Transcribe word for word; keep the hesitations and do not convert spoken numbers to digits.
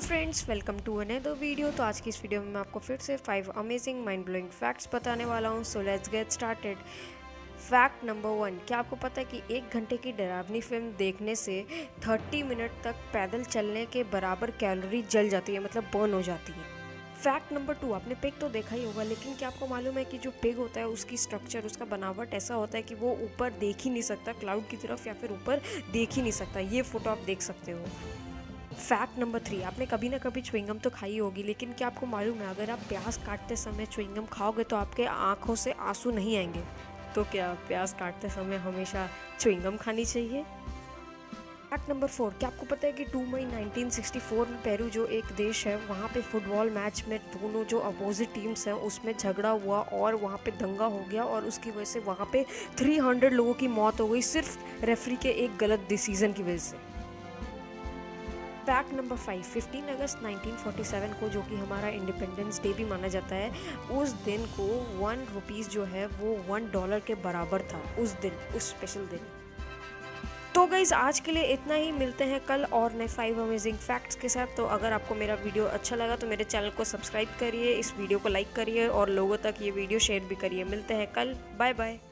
Friends, welcome to another video. तो आज की इस वीडियो में मैं आपको फिर से five amazing mind blowing facts बताने वाला हूँ। So let's get started. Fact number one, क्या आपको पता है कि एक घंटे की डरावनी फिल्म देखने से तीस मिनट तक पैदल चलने के बराबर कैलोरी जल जाती है, मतलब बर्न हो जाती है। फैक्ट नंबर टू, आपने पिग तो देखा ही होगा, लेकिन क्या आपको मालूम है कि जो पिग होता है उसकी स्ट्रक्चर, उसका बनावट ऐसा होता है कि वो ऊपर देख ही नहीं सकता क्लाउड की तरफ, या फिर ऊपर देख ही नहीं सकता। ये फोटो आप देख सकते हो। फैक्ट नंबर थ्री, आपने कभी ना कभी च्युइंगम तो खाई होगी, लेकिन क्या आपको मालूम है अगर आप प्याज काटते समय च्युइंगम खाओगे तो आपके आंखों से आंसू नहीं आएंगे। तो क्या प्याज काटते समय हमेशा च्युइंगम खानी चाहिए? फैक्ट नंबर फोर, क्या आपको पता है कि दो मई उन्नीस सौ चौंसठ में पेरू जो एक देश है, वहाँ पे फुटबॉल मैच में दोनों जो अपोजिट टीम्स हैं उसमें झगड़ा हुआ और वहाँ पे दंगा हो गया, और उसकी वजह से वहाँ पे तीन सौ लोगों की मौत हो गई सिर्फ रेफरी के एक गलत डिसीजन की वजह से। फैक्ट नंबर फाइव, पंद्रह अगस्त उन्नीस सौ सैंतालीस को, जो कि हमारा इंडिपेंडेंस डे भी माना जाता है, उस दिन को वन रुपीज़ जो है वो वन डॉलर के बराबर था उस दिन, उस स्पेशल दिन। तो गाइज आज के लिए इतना ही, मिलते हैं कल और नए फाइव अमेजिंग फैक्ट्स के साथ। तो अगर आपको मेरा वीडियो अच्छा लगा तो मेरे चैनल को सब्सक्राइब करिए, इस वीडियो को लाइक करिए और लोगों तक ये वीडियो शेयर भी करिए। मिलते हैं कल, बाय बाय।